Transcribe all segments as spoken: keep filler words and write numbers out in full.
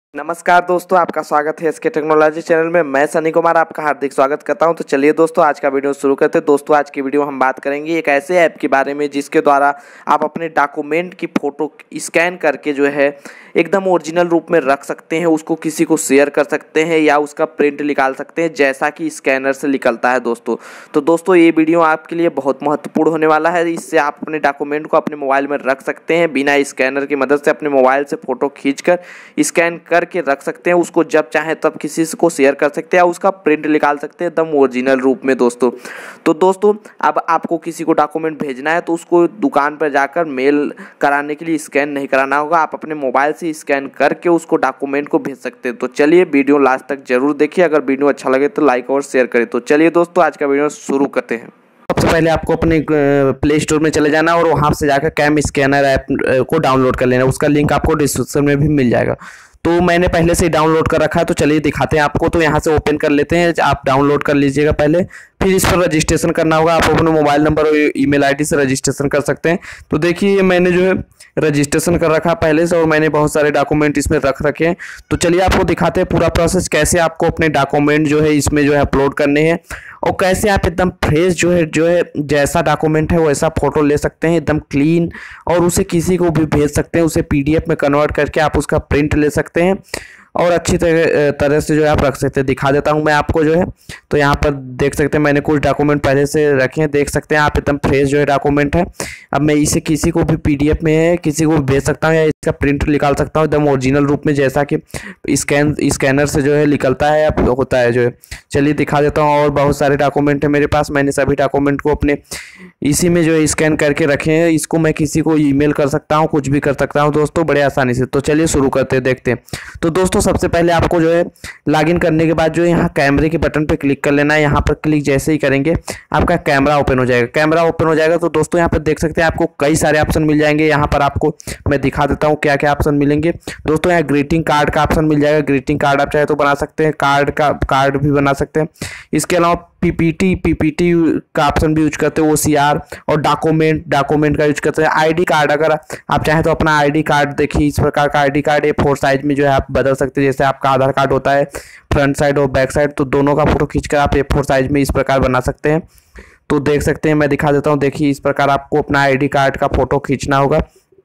नमस्कार दोस्तों, आपका स्वागत है एसके टेक्नोलॉजी चैनल में। मैं सनी कुमार आपका हार्दिक स्वागत करता हूं। तो चलिए दोस्तों, आज का वीडियो शुरू करते हैं। दोस्तों, आज की वीडियो हम बात करेंगे एक ऐसे ऐप के बारे में जिसके द्वारा आप अपने डॉक्यूमेंट की फ़ोटो स्कैन करके जो है एकदम ओरिजिनल रूप में रख सकते हैं, उसको किसी को शेयर कर सकते हैं या उसका प्रिंट निकाल सकते हैं जैसा कि स्कैनर से निकलता है दोस्तों। तो दोस्तों, ये वीडियो आपके लिए बहुत महत्वपूर्ण होने वाला है। इससे आप अपने डॉक्यूमेंट को अपने मोबाइल में रख सकते हैं, बिना स्कैनर की मदद से अपने मोबाइल से फ़ोटो खींचकर स्कैन करके रख सकते हैं। उसको जब चाहे तब किसी को शेयर कर सकते हैं या उसका प्रिंट निकाल सकते हैं एकदम ओरिजिनल रूप में दोस्तों। तो दोस्तों, अब आपको किसी को डॉक्यूमेंट भेजना है तो उसको दुकान पर जाकर मेल कराने के लिए स्कैन नहीं कराना होगा, आप अपने मोबाइल से स्कैन करके उसको डॉक्यूमेंट को भेज सकते हैं। तो चलिए वीडियो लास्ट तक जरूर देखिए। अगर वीडियो अच्छा लगे तो लाइक और शेयर करें। तो चलिए दोस्तों, आज का वीडियो शुरू करते हैं। सबसे पहले आपको अपने प्ले स्टोर में चले जाना और वहाँ से जाकर कैम स्कैनर ऐप को डाउनलोड कर लेना। उसका लिंक आपको डिस्क्रिप्शन में भी मिल जाएगा। तो मैंने पहले से ही डाउनलोड कर रखा है, तो चलिए दिखाते हैं आपको। तो यहाँ से ओपन कर लेते हैं, आप डाउनलोड कर लीजिएगा पहले, फिर इस पर रजिस्ट्रेशन करना होगा। आप अपने मोबाइल नंबर और ईमेल आईडी से रजिस्ट्रेशन कर सकते हैं। तो देखिए, मैंने जो है रजिस्ट्रेशन कर रखा पहले से और मैंने बहुत सारे डॉक्यूमेंट इसमें रख रखे हैं। तो चलिए आपको दिखाते हैं पूरा प्रोसेस, कैसे आपको अपने डॉक्यूमेंट जो है इसमें जो है अपलोड करने हैं और कैसे आप एकदम फ्रेश जो है जो है जैसा डॉक्यूमेंट है वैसा फ़ोटो ले सकते हैं एकदम क्लीन, और उसे किसी को भी भेज सकते हैं। उसे पीडीएफ में कन्वर्ट करके आप उसका प्रिंट ले सकते हैं और अच्छी तरह तरह से जो है आप रख सकते हैं। दिखा देता हूं मैं आपको जो है। तो यहाँ पर देख सकते हैं मैंने कुछ डॉक्यूमेंट पहले से रखे हैं, देख सकते हैं आप एकदम फ्रेश जो है डॉक्यूमेंट है। अब मैं इसे किसी को भी पीडीएफ में है किसी को भी भेज सकता हूँ या इसका प्रिंट निकाल सकता हूँ एकदम ओरिजिनल रूप में, जैसा कि स्कैन स्कैनर से जो है निकलता है या होता है जो है। चलिए दिखा देता हूँ। और बहुत सारे डॉक्यूमेंट है मेरे पास, मैंने सभी डॉक्यूमेंट को अपने इसी में जो है स्कैन करके रखे हैं। इसको मैं किसी को ईमेल कर सकता हूँ, कुछ भी कर सकता हूँ दोस्तों, बड़े आसानी से। तो चलिए शुरू करते हैं, देखते हैं। तो दोस्तों, सबसे पहले आपको जो है लॉगिन करने के बाद जो है यहाँ कैमरे के बटन पे क्लिक कर लेना है। यहाँ पर क्लिक जैसे ही करेंगे आपका कैमरा ओपन हो जाएगा। कैमरा ओपन हो जाएगा तो दोस्तों यहाँ पर देख सकते हैं आपको कई सारे ऑप्शन मिल जाएंगे। यहाँ पर आपको मैं दिखा देता हूँ क्या क्या ऑप्शन मिलेंगे दोस्तों। यहाँ ग्रीटिंग कार्ड का ऑप्शन मिल जाएगा। ग्रीटिंग कार्ड आप चाहे तो बना सकते हैं, कार्ड का कार्ड भी बना सकते हैं। इसके अलावा पीपीटी पीपीटी का ऑप्शन भी यूज करते हैं, ओसीआर और डॉक्यूमेंट डॉक्यूमेंट का यूज करते हैं। आईडी कार्ड, अगर आप चाहें तो अपना आईडी कार्ड देखिए इस प्रकार का ID card A four size में जो है आप बदल सकते हैं। जैसे आपका आधार कार्ड होता है फ्रंट साइड और बैक साइड, तो दोनों का फोटो खींचकर आप ए फोर साइज में इस प्रकार बना सकते हैं। तो देख सकते हैं, मैं दिखा देता हूँ। देखिए, इस प्रकार आपको अपना आईडी कार्ड का फोटो खींचना होगा।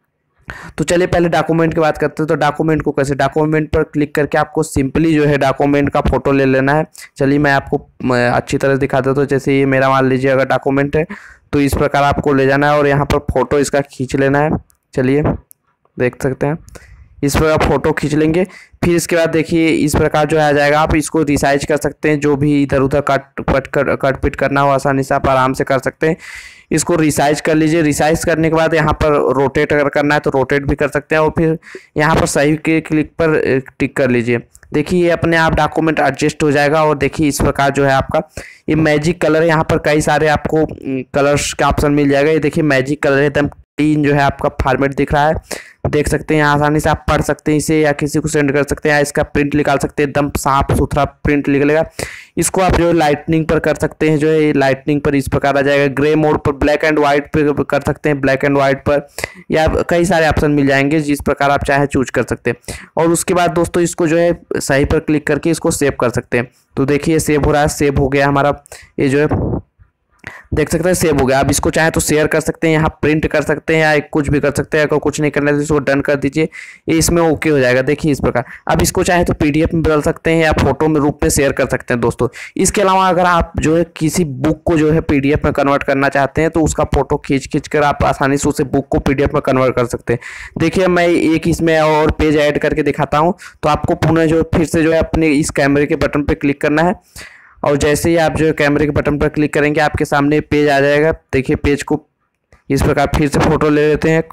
तो चलिए पहले डॉक्यूमेंट की बात करते हैं। तो डॉक्यूमेंट को कैसे, डॉक्यूमेंट पर क्लिक करके आपको सिंपली जो है डॉक्यूमेंट का फोटो ले लेना है। चलिए मैं आपको अच्छी तरह दिखा देता हूँ। जैसे ये मेरा मान लीजिए अगर डॉक्यूमेंट है तो इस प्रकार आपको ले जाना है और यहाँ पर फोटो इसका खींच लेना है। चलिए देख सकते हैं, इस प्रकार फोटो खींच लेंगे। फिर इसके बाद देखिए इस प्रकार जो है आ जाएगा। आप इसको रिसाइज कर सकते हैं, जो भी इधर उधर कट पट कर कट पिट करना हो आसानी से आप आराम से कर सकते हैं। इसको रिसाइज कर लीजिए। रिसाइज करने के बाद यहाँ पर रोटेट अगर करना है तो रोटेट भी कर सकते हैं और फिर यहाँ पर सही के क्लिक पर टिक कर लीजिए। देखिए ये अपने आप डॉक्यूमेंट एडजस्ट हो जाएगा। और देखिए इस प्रकार जो है आपका ये मैजिक कलर है। यहाँ पर कई सारे आपको कलर्स का ऑप्शन मिल जाएगा। ये देखिए मैजिक कलर है, एकदम क्लीन जो है आपका फॉर्मेट दिख रहा है, देख सकते हैं। यहाँ आसानी से आप पढ़ सकते हैं इसे या किसी को सेंड कर सकते हैं या इसका प्रिंट निकाल सकते हैं, एकदम साफ सुथरा प्रिंट निकलेगा। इसको आप जो है लाइटनिंग पर कर सकते हैं, जो है लाइटनिंग पर इस प्रकार आ जाएगा। ग्रे मोड पर, ब्लैक एंड व्हाइट पे कर सकते हैं, ब्लैक एंड व्हाइट पर, या कई सारे ऑप्शन मिल जाएंगे जिस प्रकार आप चाहे चूज कर सकते हैं। और उसके बाद दोस्तों इसको जो है सही पर क्लिक करके इसको सेव कर सकते हैं। तो देखिए सेव हो रहा है, सेव हो गया हमारा। ये जो है देख सकते हैं सेव हो गया। आप इसको चाहे तो शेयर कर सकते हैं, यहाँ प्रिंट कर सकते हैं या कुछ भी कर सकते हैं। अगर कुछ नहीं करना है तो इसको डन कर दीजिए, ये इसमें ओके हो जाएगा। देखिए इस प्रकार अब इसको चाहे तो पीडीएफ में बदल सकते हैं या फोटो में रूप में शेयर कर सकते हैं दोस्तों। इसके अलावा अगर आप जो है किसी बुक को जो है पीडीएफ में कन्वर्ट करना चाहते हैं तो उसका फोटो खींच खींच कर आप आसानी से उसे बुक को पीडीएफ में कन्वर्ट कर सकते हैं। देखिए मैं एक इसमें और पेज ऐड करके दिखाता हूँ। तो आपको पुनः जो फिर से जो है अपने इस कैमरे के बटन पर क्लिक करना है और जैसे ही आप जो है कैमरे के बटन पर क्लिक करेंगे आपके सामने पेज आ जाएगा। देखिए पेज को इस प्रकार फिर से फोटो ले लेते हैं।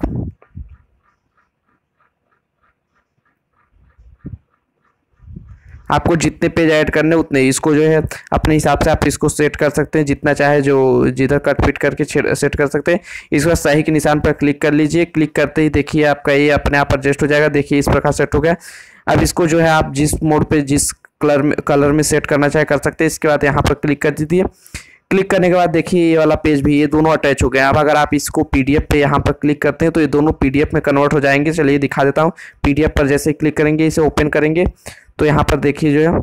आपको जितने पेज ऐड करने उतने, इसको जो है अपने हिसाब से आप इसको सेट कर सकते हैं, जितना चाहे जो जिधर कट फिट करके सेट कर सकते हैं। इसका सही के निशान पर क्लिक कर लीजिए। क्लिक करते ही देखिए आपका ये अपने आप एडजस्ट हो जाएगा। देखिए इस प्रकार सेट हो गया। अब इसको जो है आप जिस मोड पे जिस कलर में कलर में सेट करना चाहे कर सकते हैं। इसके बाद यहाँ पर क्लिक कर दीजिए। क्लिक करने के बाद देखिए ये वाला पेज भी, ये दोनों अटैच हो गए। अब अगर आप इसको पीडीएफ पे यहाँ पर क्लिक करते हैं तो ये दोनों पीडीएफ में कन्वर्ट हो जाएंगे। चलिए दिखा देता हूँ। पीडीएफ पर जैसे क्लिक करेंगे, इसे ओपन करेंगे तो यहाँ पर देखिए जो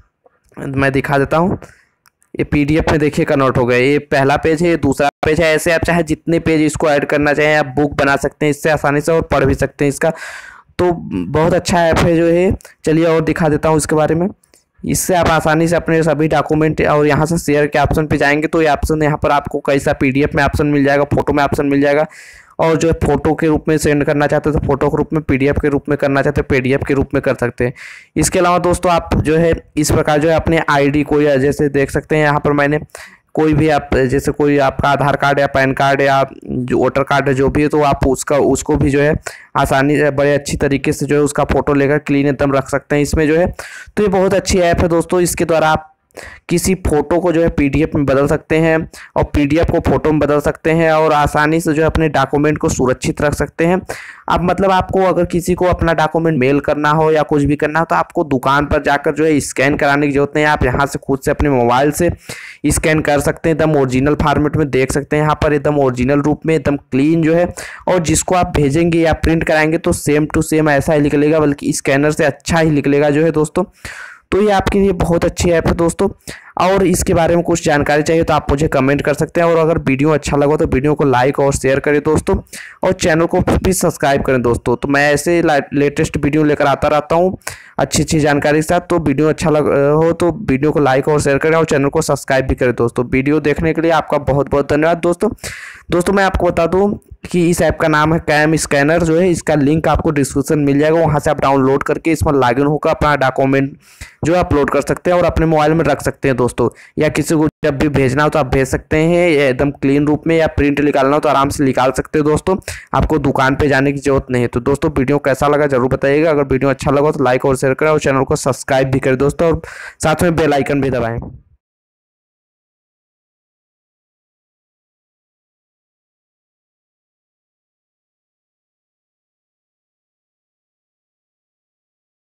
है मैं दिखा देता हूँ, ये पीडीएफ में देखिए कन्वर्ट हो गए। ये पहला पेज है, ये दूसरा पेज है। ऐसे आप चाहे जितने पेज इसको ऐड करना चाहें आप बुक बना सकते हैं इससे आसानी से, और पढ़ भी सकते हैं इसका। तो बहुत अच्छा ऐप है जो है। चलिए और दिखा देता हूँ इसके बारे में। इससे आप आसानी से अपने सभी डॉक्यूमेंट, और यहाँ से शेयर के ऑप्शन पे जाएंगे तो ये ऑप्शन यहाँ पर आपको कैसा पीडीएफ में ऑप्शन मिल जाएगा, फोटो में ऑप्शन मिल जाएगा, और जो है फोटो के रूप में सेंड करना चाहते हो तो फोटो के रूप में, पीडीएफ के रूप में करना चाहते हो पीडीएफ के रूप में कर सकते हैं। इसके अलावा दोस्तों आप जो है इस प्रकार जो है अपने आईडी को, या जैसे देख सकते हैं यहाँ पर मैंने कोई भी आप, जैसे कोई आपका आधार कार्ड या पैन कार्ड या जो वोटर कार्ड है जो भी है, तो आप उसका उसको भी जो है आसानी से बड़े अच्छी तरीके से जो है उसका फोटो लेकर क्लीन एकदम रख सकते हैं इसमें जो है। तो ये बहुत अच्छी ऐप है दोस्तों। इसके द्वारा आप किसी फोटो को जो है पीडीएफ में बदल सकते हैं और पीडीएफ को फोटो में बदल सकते हैं, और आसानी से जो है अपने डॉक्यूमेंट को सुरक्षित रख सकते हैं। अब मतलब आपको अगर किसी को अपना डॉक्यूमेंट मेल करना हो या कुछ भी करना हो तो आपको दुकान पर जाकर जो है स्कैन कराने की जरूरत नहीं है। आप यहाँ से खुद से अपने मोबाइल से स्कैन कर सकते हैं, एकदम ओरिजिनल फॉर्मेट में देख सकते हैं यहाँ पर, एकदम ओरिजिनल रूप में, एकदम क्लीन जो है। और जिसको आप भेजेंगे या प्रिंट कराएंगे तो सेम टू सेम ऐसा ही निकलेगा, बल्कि स्कैनर से अच्छा ही निकलेगा जो है दोस्तों। तो ये आपके लिए बहुत अच्छी ऐप है दोस्तों। और इसके बारे में कुछ जानकारी चाहिए तो आप मुझे कमेंट कर सकते हैं, और अगर वीडियो अच्छा लगा तो वीडियो को लाइक और शेयर करें दोस्तों, और चैनल को भी सब्सक्राइब करें दोस्तों। तो मैं ऐसे लेटेस्ट वीडियो लेकर आता रहता हूँ अच्छी अच्छी जानकारी के साथ। तो वीडियो अच्छा लग हो तो वीडियो को लाइक और शेयर करें, और चैनल को सब्सक्राइब भी करें दोस्तों। वीडियो देखने के लिए आपका बहुत बहुत धन्यवाद दोस्तों। दोस्तों मैं आपको बता दूं कि इस ऐप का नाम है कैम स्कैनर जो है। इसका लिंक आपको डिस्क्रिप्शन मिल जाएगा, वहाँ से आप डाउनलोड करके इसमें लॉगिन होकर अपना डॉक्यूमेंट जो है अपलोड कर सकते हैं और अपने मोबाइल में रख सकते हैं दोस्तों। या किसी को जब भी भेजना हो तो आप भेज सकते हैं एकदम क्लीन रूप में, या प्रिंट निकालना हो तो आराम से निकाल सकते हो दोस्तों। आपको दुकान पे जाने की जरूरत नहीं है। तो दोस्तों वीडियो कैसा लगा जरूर बताइएगा। अगर वीडियो अच्छा लगा तो लाइक और शेयर करें, और चैनल को सब्सक्राइब भी करें दोस्तों, और साथ में बेल आइकन भी दबाएं।